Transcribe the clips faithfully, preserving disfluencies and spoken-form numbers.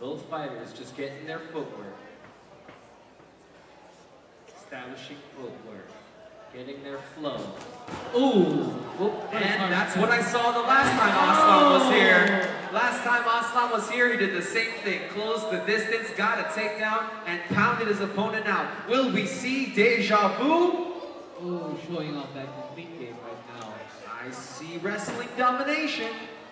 Both fighters just getting their footwork. Establishing footwork. Getting their flow. Ooh! And that's what I saw the last time Aslam was here. Last time Aslam was here, he did the same thing. Closed the distance, got a takedown, and pounded his opponent out. Will we see deja vu? Oh, showing off that complete game right now. I see wrestling domination.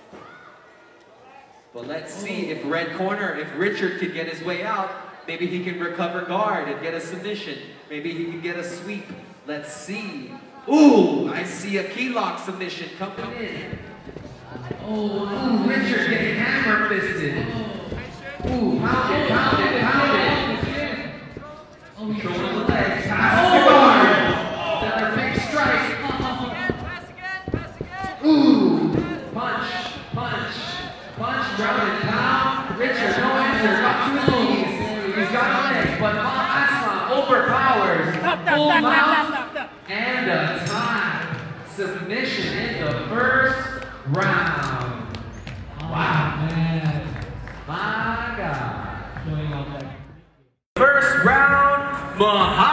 But let's see if red corner, if Richard can get his way out, maybe he can recover guard and get a submission. Maybe he can get a sweep. Let's see. Ooh, I see a key lock submission coming in. Oh, ooh, Richard getting hammer fisted. Ooh, pounded, pounded, pounded. Oh, he's showing the legs. Passes the guard. Another big strike. Pass again, pass again. Ooh, punch, punch, punch, ground and pound. Richard, no answer, got two knees. He's got legs, but Mohammed Aslam overpowers. Full mount and a tie. Submission in the first round. Wow, man. My God. First round, Mohammed